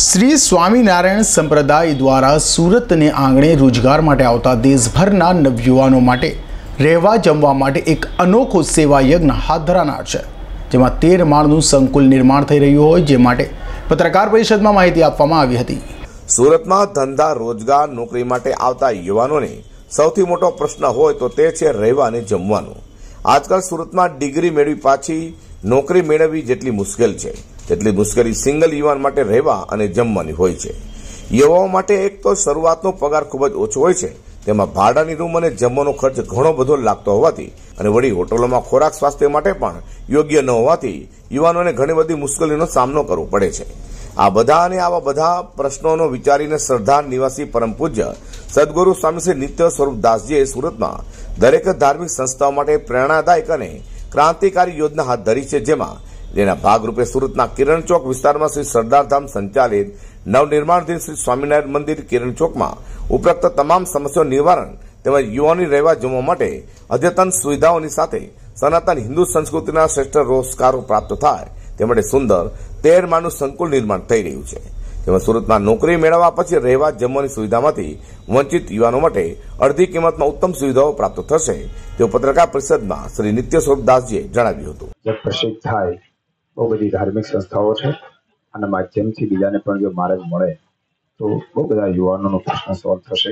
શ્રી સ્વામિનારાયણ સંપ્રદાય દ્વારા સુરતને આંગણે રોજગાર માટે આવતા દેશભરના નવયુવાનો માટે રહેવા જમવા માટે એક અનોખો સેવા યજ્ઞ હાથ ધરાનાર છે, જેમાં 13 માળનું સંકુલ નિર્માણ થઈ રહ્યું હોય, જે માટે પત્રકાર પરિષદમાં માહિતી આપવામાં આવી હતી। સુરતમાં ધંધા, રોજગાર, નોકરી માટે આવતા યુવાનોને સૌથી મોટો પ્રશ્ન હોય તો તે છે રહેવા અને જમવાનું। આજકાલ સુરતમાં ડિગ્રી મેળવી પાછી નોકરી મેળવવી જેટલી મુશ્કેલ છે, તેટલી મુશ્કેલી સિંગલ યુવાન માટે રહેવા અને જમવાની હોય છે। યુવાઓ માટે એક તો શરૂઆતનો પગાર ખૂબ જ ઓછો હોય છે, તેમાં ભાડાની રૂમ અને જમવાનો ખર્ચ ઘણો બધો લાગતો હોવાથી અને વળી હોટલોમાં ખોરાક સ્વાસ્થ્ય માટે પણ યોગ્ય ન હોવાથી યુવાનોને ઘણી બધી મુશ્કેલીનો સામનો કરવો પડે છે। આ બધા અને આવા બધા પ્રશ્નોનો વિચારીને સરદાર નિવાસી પરમ પૂજ્ય સદગુરુ સ્વામી શ્રી નિત્ય સ્વરૂપદાસજીએ સુરતમાં દરેક ધાર્મિક સંસ્થાઓ માટે પ્રેરણાદાયક અને ક્રાંતિકારી યોજના હાથ ધરી છે, જેમાં જેના ભાગરૂપે સુરતના કિરણ ચોક વિસ્તારમાં શ્રી સરદારધામ સંચાલિત નવનિર્માણધીન શ્રી સ્વામિનારાયણ મંદિર કિરણ ચોકમાં ઉપરોક્ત તમામ સમસ્યાઓ નિવારણ તેમજ યુવાનોની રહેવા જમવા માટે અદ્યતન સુવિધાઓની સાથે સનાતન હિન્દુ સંસ્કૃતિના શ્રેષ્ઠ રોજગારો પ્રાપ્ત થાય તે માટે સુંદર 13 માળનું સંકુલ નિર્માણ થઈ રહ્યું છે, જેમાં સુરતમાં નોકરી મેળવવા પછી રહેવા જમવાની સુવિધામાંથી વંચિત યુવાનો માટે અડધી કિંમતમાં ઉત્તમ સુવિધાઓ પ્રાપ્ત થશે તેવું પત્રકાર પરિષદમાં શ્રી નિત્ય સ્વરૂપદાસજીએ જણાવ્યું હતું। પ્રસિદ્ધ થાય બહુ બધી ધાર્મિક સંસ્થાઓ છે, અને માધ્યમથી બીજાને પણ જો માર્ગ મળે તો બહુ બધા યુવાનોનો પ્રશ્ન સોલ્વ થશે।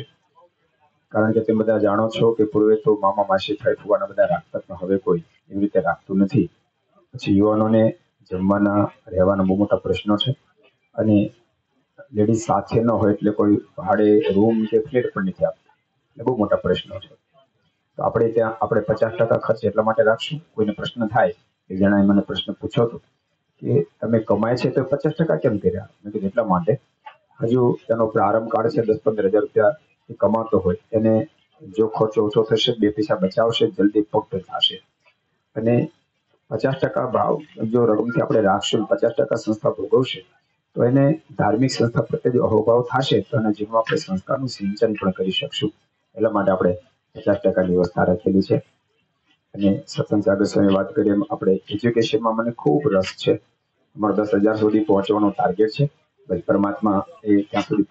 કારણ કે તમે બધા જાણો છો કે પૂર્વે તો મામા માસી ભાઈ ફુવાના બધા રાખતા, પણ હવે કોઈ એવી રીતે રાખતું નથી। પછી યુવાનોને જમવાના રહેવાના બહુ મોટા પ્રશ્નો છે, અને લેડીઝ સાથે ન હોય એટલે કોઈ ભાડે રૂમ કે ફ્લેટ પણ નથી આપતા, એટલે બહુ મોટા પ્રશ્નો છે। તો આપણે ત્યાં 50% ખર્ચ એટલા માટે રાખશું। કોઈને પ્રશ્ન થાય, એક જણાએ મને પ્રશ્ન પૂછ્યો હતો કે તમે કમાય છે તો 50% કેમ કર્યા? મેં કીધું એટલા માટે હજુ તેનો પ્રારંભ કાળ છે, 10-15 હજાર રૂપિયા કમાતો હોય એને જો ખર્ચો ઓછો થશે, 2 પૈસા બચાવશે, જલ્દી પક્વ થશે। અને 50% ભાવ જો રકમથી આપણે રાખશું, 50% સંસ્થા ભોગવશે તો એને ધાર્મિક સંસ્થા પ્રત્યે જો અહોભાવ થશે તો એના જીવનમાં આપણે સંસ્થાનું સિંચન પણ કરી શકશું। એટલા માટે આપણે 50%ની વ્યવસ્થા રાખેલી છે। અને સત્સંગ સાગર સ્વામી વાત કરીએ એમ આપણે એજ્યુકેશનમાં મને ખૂબ રસ છે। અમારો 10,000 સુધી પહોંચવાનો ટાર્ગેટ છે। પછી પરમાત્મા એ ત્યાં સુધી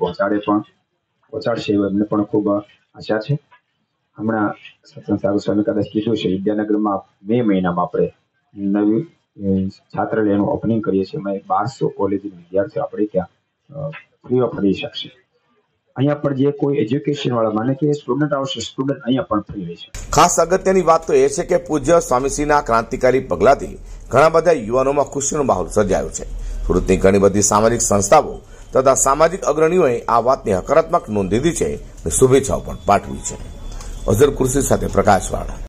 પહોંચાડશે એવું એમને પણ ખૂબ આશા છે। હમણાં સત્સંગ સાગર સ્વામી કદાચ કીધું છે, વિદ્યાનગરમાં મે મહિનામાં આપણે નવી છાત્રાલયનું ઓપનિંગ કરીએ છીએ। એમાં 1200 કોલેજના વિદ્યાર્થીઓ આપણે ત્યાં ફ્રી ઓફ રહી શકશે। અહીંયા પર જે કોઈ એજ્યુકેશન વાળા માને કે સ્ટુડન્ટ આવશે, સ્ટુડન્ટ અહીંયા પણ ફ્રી રહેશે। ખાસ અગત્યની વાત તો એ છે કે પૂજ્ય સ્વામીશ્રીના ક્રાંતિકારી પગલાથી ઘણા બધા યુવાનોમાં ખુશીનો માહોલ સર્જાયો છે। સુરતની ઘણી બધી સામાજિક સંસ્થાઓ તથા સામાજિક અગ્રણીઓએ આ વાતની હકારાત્મક નોંધ લીધી છે અને શુભેચ્છાઓ પણ પાઠવી છે। અઝર કુર્સી સાથે પ્રકાશવાળા।